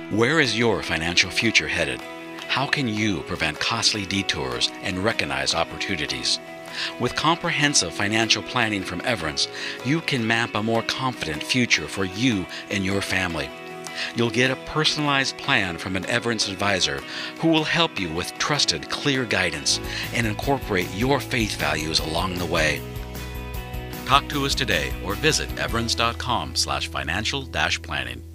Where is your financial future headed? How can you prevent costly detours and recognize opportunities? With comprehensive financial planning from Everence, you can map a more confident future for you and your family. You'll get a personalized plan from an Everence advisor who will help you with trusted, clear guidance and incorporate your faith values along the way. Talk to us today or visit everence.com/financial-planning.